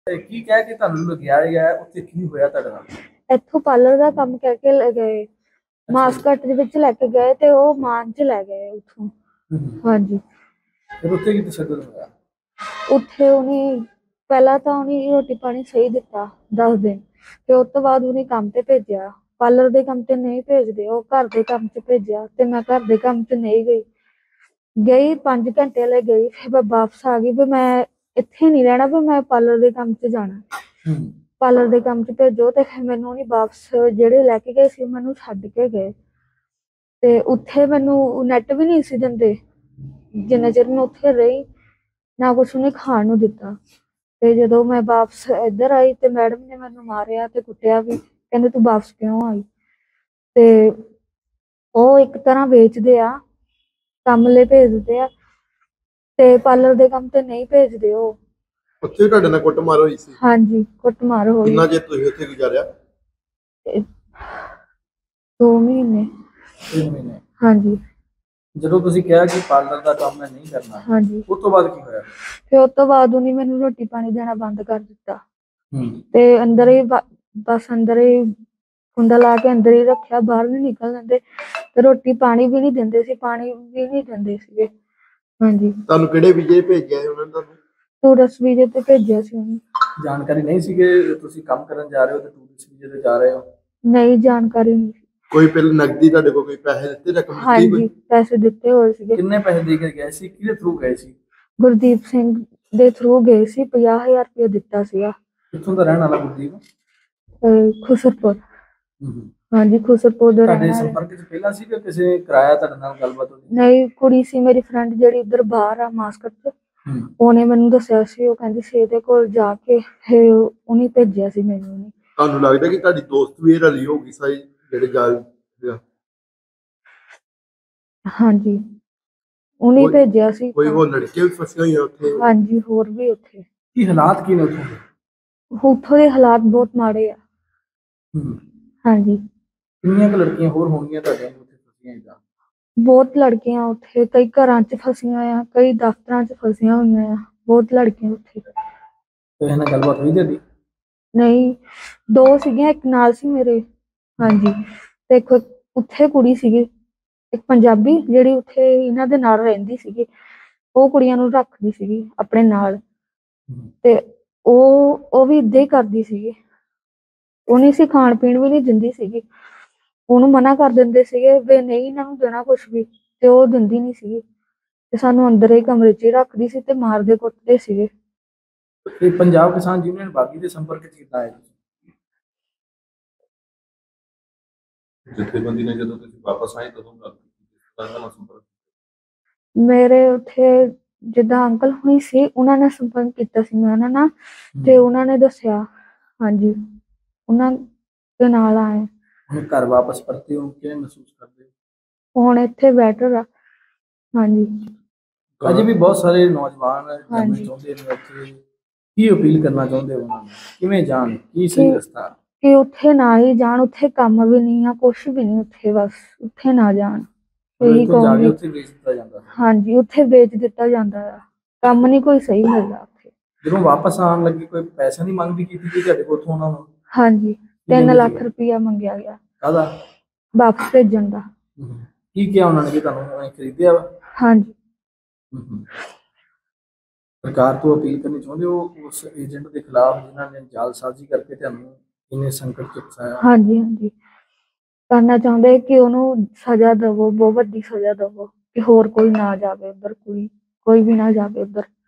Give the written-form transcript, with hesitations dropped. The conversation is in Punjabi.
ਤੇ ਕੀ ਕਹਿ ਕੇ ਤੁਹਾਨੂੰ ਲਗਾਇਆ ਗਿਆ ਉੱਥੇ ਕੀ ਹੋਇਆ ਤੁਹਾਡੇ ਨਾਲ? ਇੱਥੋਂ ਪਾਰਲਰ ਦਾ ਕੰਮ ਕਹਿ ਕੇ ਲੈ ਗਏ, ਅੱਛਾ ਜੀ। ਮਾਸਕਟ ਦੇ ਵਿੱਚ ਲੈ ਕੇ ਗਏ ਤੇ ਉਹ ਮਾਨ ਚ ਲੈ ਗਏ ਉੱਥੋਂ। ਹਾਂਜੀ, ਫਿਰ ਉੱਥੇ ਕੀ ਤਸ਼ੱਦਦ ਹੋਇਆ? ਉੱਥੇ ਉਹਨੇ ਪਹਿਲਾਂ ਤਾਂ ਉਹਨੇ ਰੋਟੀ ਪਾਣੀ ਸਹੀ ਦਿੱਤਾ 10 ਦਿਨ, ਤੇ ਉਸ ਤੋਂ ਬਾਅਦ ਉਹਨੇ ਕੰਮ ਤੇ ਭੇਜਿਆ। ਪਾਰਲਰ ਦੇ ਕੰਮ ਤੇ ਨਹੀਂ ਭੇਜਦੇ, ਉਹ ਘਰ ਦੇ ਕੰਮ 'ਚ ਭੇਜਿਆ ਤੇ ਮੈਂ ਘਰ ਦੇ ਕੰਮ 'ਚ ਨਹੀਂ ਗਈ 5 ਘੰਟੇ ਲਈ ਗਈ, ਫਿਰ ਮੈਂ ਵਾਪਸ ਆ ਗਈ ਵੀ ਮੈਂ ਇੱਥੇ ਨਹੀਂ ਰਹਿਣਾ, ਵੀ ਮੈਂ ਪਾਰਲਰ ਦੇ ਕੰਮ 'ਚ ਜਾਣਾ। ਪਾਰਲਰ ਦੇ ਕੰਮ 'ਚ ਭੇਜੋ ਤੇ ਫਿਰ ਮੈਨੂੰ ਨਹੀਂ ਵਾਪਸ, ਜਿਹੜੇ ਲੈ ਕੇ ਗਏ ਸੀ ਮੈਨੂੰ ਛੱਡ ਕੇ ਗਏ ਤੇ ਉੱਥੇ ਮੈਨੂੰ ਨੈਟ ਵੀ ਨਹੀਂ ਸੀ ਦਿੰਦੇ ਜਿੰਨਾ ਚਿਰ ਮੈਂ ਉੱਥੇ ਰਹੀ, ਨਾ ਕੁਛ ਉਹਨੇ ਖਾਣ ਨੂੰ ਦਿੱਤਾ। ਤੇ ਜਦੋਂ ਮੈਂ ਵਾਪਸ ਇੱਧਰ ਆਈ ਤੇ ਮੈਡਮ ਨੇ ਮੈਨੂੰ ਮਾਰਿਆ ਤੇ ਕੁੱਟਿਆ ਵੀ, ਕਹਿੰਦੇ ਤੂੰ ਵਾਪਸ ਕਿਉਂ ਆਈ। ਤੇ ਉਹ ਇੱਕ ਤਰ੍ਹਾਂ ਵੇਚਦੇ ਆ, ਕੰਮ ਲਈ ਭੇਜਦੇ ਆ ਤੇ ਪਾਰਲਰ ਦੇ ਕੰਮ ਤੇ ਨਹੀਂ ਭੇਜਦੇ ਉਹ। ਉੱਥੇ ਤੁਹਾਡੇ ਨਾਲ ਕੁੱਟਮਾਰ ਹੋਈ ਸੀ? ਹਾਂਜੀ, ਕੁੱਟਮਾਰ ਹੋਈ। ਕਿੰਨਾ ਚਿਰ ਤੁਸੀਂ ਉੱਥੇ ਗੁਜ਼ਾਰਿਆ? 2 ਮਹੀਨੇ। 3 ਮਹੀਨੇ। ਹਾਂਜੀ। ਜਦੋਂ ਤੁਸੀਂ ਕਿਹਾ ਕਿ ਪਾਰਲਰ ਦਾ ਕੰਮ ਮੈਂ ਨਹੀਂ ਕਰਨਾ, ਹਾਂਜੀ, ਉਸ ਤੋਂ ਬਾਅਦ ਕੀ ਹੋਇਆ? ਫਿਰ ਉਸ ਤੋਂ ਬਾਅਦ ਉਹਨੇ ਮੈਨੂੰ ਰੋਟੀ ਪਾਣੀ ਦੇਣਾ ਬੰਦ ਕਰ ਦਿੱਤਾ ਹੂੰ। ਤੇ ਅੰਦਰ ਹੀ ਬਸ ਅੰਦਰ ਹੀ ਕੁੰਡਾ ਲਾ ਕੇ ਅੰਦਰ ਹੀ ਰੱਖਿਆ, ਬਾਹਰ ਨਹੀਂ ਨਿਕਲ ਦਿੰਦੇ ਤੇ ਰੋਟੀ ਪਾਣੀ ਵੀ ਨਹੀਂ ਦਿੰਦੇ ਸੀ, ਪਾਣੀ ਵੀ ਨਹੀਂ ਦਿੰਦੇ ਸੀਗੇ। ਹਾਂਜੀ। ਤੁਹਾਨੂੰ ਕਿਹੜੇ ਵੀਜ਼ੇ ਭੇਜਿਆ ਉਹਨਾਂ ਨੇ ਤੁਹਾਨੂੰ? ਟੂਰਿਸਟ ਵੀਜ਼ੇ ਤੇ ਭੇਜਿਆ ਸੀ ਉਹਨੇ। ਜਾਣਕਾਰੀ ਨਹੀਂ ਸੀ ਕਿ ਤੁਸੀਂ ਕੰਮ ਕਰਨ ਜਾ ਰਹੇ ਹੋ ਤੇ ਟੂਰਿਸਟ ਵੀਜ਼ੇ ਤੇ ਜਾ ਰਹੇ ਹੋ? ਨਹੀਂ, ਜਾਣਕਾਰੀ ਨਹੀਂ ਸੀ। ਕੋਈ ਪਹਿਲਾਂ ਨਕਦੀ ਤੁਹਾਡੇ ਕੋਲ ਕੋਈ ਪੈਸੇ ਦਿੱਤੇ, ਰਕਮ ਦਿੱਤੀ ਹਾਂਜੀ, ਕੋਈ? ਪੈਸੇ ਦਿੱਤੇ ਹੋਏ ਸੀਗੇ। ਕਿੰਨੇ ਪੈਸੇ ਦੇ ਕੇ ਗਏ ਸੀ, ਕਿਹਦੇ ਥਰੂ ਗਏ ਸੀ? ਗੁਰਦੀਪ ਸਿੰਘ ਦੇ ਥਰੂ ਗਏ ਸੀ, 50,000 ਰੁਪਏ ਦਿੱਤਾ ਸੀਗਾ। ਕਿੱਥੋਂ ਦਾ ਰਹਿਣ ਵਾਲਾ ਗੁਰਦੀਪ? ਖੁਸਰਪੁਰ। ਹੂੰ। ਹਾਂਜੀ, ਖੁਸਰਪੁਰ ਦੇ ਰਹਿਣ ਤੁਹਾਡੇ ਵਾਲੇ। ਸੰਪਰਕ ਚ ਪਹਿਲਾਂ ਸੀ ਕਿ ਕਿਸੇ ਕਰਾਇਆ ਤੁਹਾਡੇ ਨਾਲ ਗੱਲਬਾਤ ਹੋਈ? ਨਹੀਂ, ਕੁੜੀ ਸੀ ਮੇਰੀ ਫਰੈਂਡ ਜਿਹੜੀ ਉੱਧਰ ਬਾਹਰ ਆ ਮਾਸਕਟ ਚ, ਹੂੰ। ਉਹਨੇ ਮੈਨੂੰ ਦੱਸਿਆ ਸੀ, ਉਹ ਕਹਿੰਦੀ ਸੀ ਇਹਦੇ ਕੋਲ ਜਾ ਕੇ ਫਿਰ ਉਹਨੇ ਭੇਜਿਆ ਸੀ ਮੈਨੂੰ ਉਹਨੇ। ਤੁਹਾਨੂੰ ਲੱਗਦਾ ਕਿ ਤੁਹਾਡੀ ਦੋਸਤ ਵੀ ਰਲੀ ਹੋਊਗੀ ਸਾਰੀ ਜਿਹੜੇ ਜਾਲ? ਹਾਂਜੀ, ਉਹਨੇ ਭੇਜਿਆ ਸੀ। ਕੋਈ ਹੋਰ ਲੜਕੀਆਂ ਵੀ ਫਸੀਆਂ ਹੋਈਆਂ ਉੱਥੇ? ਹਾਂਜੀ, ਹੋਰ ਵੀ ਉੱਥੇ। ਕੀ ਹਾਲਾਤ ਕੀ ਨੇ ਉੱਥੋਂ ਦੇ? ਉੱਥੋਂ ਦੇ ਹਾਲਾਤ ਬਹੁਤ ਮਾੜੇ ਆ। ਹੂੰ। ਹਾਂਜੀ, ਕਿੰਨੀਆਂ ਕੁ ਲੜਕੀਆਂ ਹੋਰ ਹੋਣਗੀਆਂ ਤੁਹਾਡੀਆਂ ਉੱਥੇ ਫਸੀਆਂ ਏਦਾਂ? ਬਹੁਤ ਲੜਕੀਆਂ ਉੱਥੇ, ਕਈ ਘਰਾਂ 'ਚ ਫਸੀਆਂ ਆ, ਕਈ ਦਫ਼ਤਰਾਂ 'ਚ ਫਸੀਆਂ ਹੋਈਆਂ ਆ, ਬਹੁਤ ਲੜਕੀਆਂ ਉੱਥੇ। ਤੇ ਇਹਨਾਂ ਨਾਲ ਗੱਲਬਾਤ ਹੋਈ ਤੁਹਾਡੀ? ਨਹੀਂ, 2 ਸੀਗੀਆਂ, ਇੱਕ ਨਾਲ ਸੀ ਮੇਰੇ। ਹਾਂਜੀ, ਤੇ ਇੱਕ ਉੱਥੇ ਕੁੜੀ ਸੀਗੀ, ਇੱਕ ਪੰਜਾਬੀ ਜਿਹੜੀ ਉੱਥੇ ਇਹਨਾਂ ਦੇ ਨਾਲ ਰਹਿੰਦੀ ਸੀਗੀ, ਉਹ ਕੁੜੀਆਂ ਨੂੰ ਰੱਖਦੀ ਸੀਗੀ ਆਪਣੇ ਨਾਲ ਤੇ ਉਹ ਵੀ ਏਦਾਂ ਹੀ ਕਰਦੀ ਸੀਗੀ। ਉਹ ਨਹੀਂ ਸੀ ਖਾਣ ਪੀਣ ਵੀ ਨਹੀਂ ਦਿੰਦੀ ਸੀਗੀ, ਉਹਨੂੰ ਮਨਾ ਕਰ ਦਿੰਦੇ ਸੀਗੇ ਵੀ ਨਹੀਂ ਇਹਨਾਂ ਨੂੰ ਦੇਣਾ ਕੁਛ ਵੀ, ਤੇ ਉਹ ਦਿੰਦੀ ਨਹੀਂ ਸੀਗੀ ਤੇ ਸਾਨੂੰ ਅੰਦਰ ਹੀ ਕਮਰੇ 'ਚ ਹੀ ਰੱਖਦੀ ਸੀ ਤੇ ਮਾਰਦੇ ਕੁੱਟਦੇ ਸੀਗੇ। ਤੇ ਪੰਜਾਬ ਕਿਸਾਨ ਯੂਨੀਅਨ ਬਾਗੀ ਦੇ ਸੰਪਰਕ ਚ ਕਿੱਦਾਂ ਆਏ ਤੁਸੀਂ? ਜਥੇਬੰਦੀ ਨੇ ਜਦੋਂ ਤੁਸੀਂ ਵਾਪਸ ਆਏ ਤਦੋਂ ਗੱਲ ਸੰਪਰਕ? ਮੇਰੇ ਉੱਥੇ ਜਿੱਦਾਂ ਅੰਕਲ ਹੋਣੀ ਸੀ, ਉਹਨਾਂ ਨੇ ਸੰਪਰਕ ਕੀਤਾ ਸੀ ਮੈਂ ਉਹਨਾਂ ਨਾਲ ਤੇ ਉਹਨਾਂ ਨੇ ਦੱਸਿਆ। ਹਾਂਜੀ, ਉਹਨਾਂ ਦੇ ਨਾਲ ਆਏ। ਹੁਣ ਘਰ ਵਾਪਸ ਪਰਤੇ ਹੋ, ਕਿਵੇਂ ਮਹਿਸੂਸ ਕਰਦੇ ਹੋ? ਹੁਣ ਇੱਥੇ ਬੈਟਰ ਆ। ਹਾਂਜੀ। ਅਜੇ ਵੀ ਬਹੁਤ ਸਾਰੇ ਨੌਜਵਾਨ ਜਾਣਾ ਹਾਂਜੀ। ਚਾਹੁੰਦੇ ਨੇ ਉੱਥੇ, ਕੀ ਅਪੀਲ ਕਰਨਾ ਚਾਹੁੰਦੇ ਹੋ ਉਹਨਾਂ ਨੂੰ, ਕਿਵੇਂ ਜਾਣ, ਕੀ ਸਹੀ ਰਸਤਾ? ਕਿ ਉੱਥੇ ਨਾ ਹੀ ਜਾਣ, ਉੱਥੇ ਕੰਮ ਵੀ ਨਹੀਂ ਆ, ਕੁਛ ਵੀ ਨਹੀਂ ਉੱਥੇ, ਬਸ ਉੱਥੇ ਨਾ ਜਾਣ। ਇਹੀ ਕਹੂੰਗੀ। ਉੱਥੇ ਵੇਚ ਦਿੱਤਾ ਜਾਂਦਾ? ਹਾਂਜੀ, ਉੱਥੇ ਵੇਚ ਦਿੱਤਾ ਜਾਂਦਾ ਆ, ਕੰਮ ਨਹੀਂ ਕੋਈ ਸਹੀ ਮਿਲਦਾ ਉੱਥੇ। ਜਦੋਂ ਵਾਪਸ ਆਉਣ ਲੱਗੇ ਕੋਈ ਪੈਸਾ ਨਹੀਂ ਮੰਗ ਵੀ ਕੀਤੀ ਗਈ ਤੁਹਾਡੇ ਕੋਲ ਉੱਥੋਂ ਉਹਨਾਂ ਨੂੰ? ਹਾਂਜੀ, 3 ਲੱਖ ਰੁਪਇਆ ਮੰਗਿਆ ਗਿਆ ਕਾਹਦਾ? ਵਾਪਸ ਭੇਜਣ ਦਾ। ਕੀ ਕਿਹਾ ਉਹਨਾਂ ਨੇ ਕਿ ਤੁਹਾਨੂੰ ਖਰੀਦਿਆ ਵਾ? ਹਾਂਜੀ। ਸਰਕਾਰ ਤੋਂ ਅਪੀਲ ਕਰਨੀ ਚਾਹੁੰਦੇ ਹੋ ਉਸ ਏਜੰਟ ਦੇ ਖਿਲਾਫ ਜਿਨ੍ਹਾਂ ਨੇ ਜਾਲਸਾਜ਼ੀ ਕਰਕੇ ਤੁਹਾਨੂੰ ਇੰਨੇ ਸੰਕਟ ਚ ਫਸਾਇਆ? ਹਾਂਜੀ, ਹਾਂਜੀ, ਕਰਨਾ ਚਾਹੁੰਦੇ ਕਿ ਉਹਨੂੰ ਸਜ਼ਾ ਦਵੋ, ਬਹੁਤ ਵੱਡੀ ਸਜ਼ਾ ਦਵੋ ਕਿ ਹੋਰ ਕੋਈ ਨਾ ਜਾਵੇ ਉੱਧਰ, ਕੋਈ ਵੀ ਨਾ ਜਾਵੇ ਉੱਧਰ।